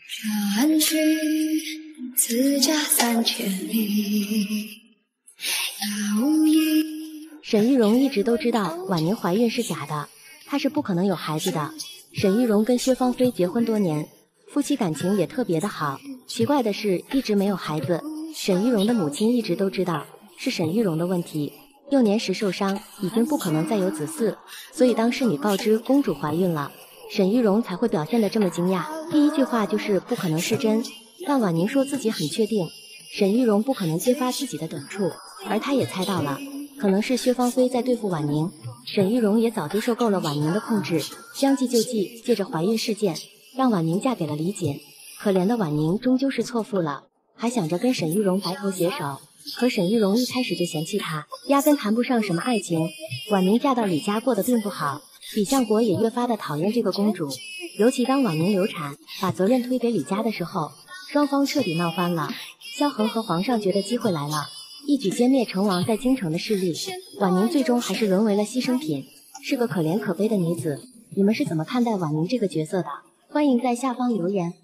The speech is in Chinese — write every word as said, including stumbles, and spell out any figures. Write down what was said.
山去自家三千里，遥忆。 沈玉荣一直都知道婉宁怀孕是假的，她是不可能有孩子的。沈玉荣跟薛芳菲结婚多年，夫妻感情也特别的好。奇怪的是，一直没有孩子。沈玉荣的母亲一直都知道是沈玉荣的问题，幼年时受伤，已经不可能再有子嗣，所以当侍女告知公主怀孕了，沈玉荣才会表现得这么惊讶。第一句话就是不可能是真，但婉宁说自己很确定，沈玉荣不可能揭发自己的短处，而她也猜到了，可能是薛芳菲在对付婉宁。沈玉荣也早就受够了婉宁的控制，将计就计，借着怀孕事件让婉宁嫁给了李简。可怜的婉宁终究是错付了，还想着跟沈玉荣白头偕老，可沈玉荣一开始就嫌弃她，压根谈不上什么爱情。婉宁嫁到李家过得并不好，李相国也越发的讨厌这个公主，尤其当婉宁流产，把责任推给李家的时候，双方彻底闹翻了。萧恒和皇上觉得机会来了，一举歼灭成王在京城的势力。婉宁最终还是沦为了牺牲品，是个可怜可悲的女子。你们是怎么看待婉宁这个角色的？欢迎在下方留言。